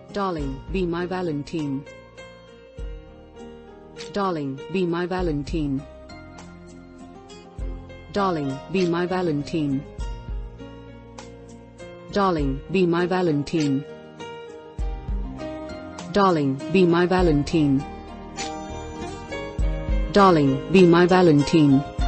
Darling, be my Valentine. Darling, be my Valentine. Darling, be my Valentine. Darling, be my Valentine. Darling, be my Valentine. Darling, be my Valentine.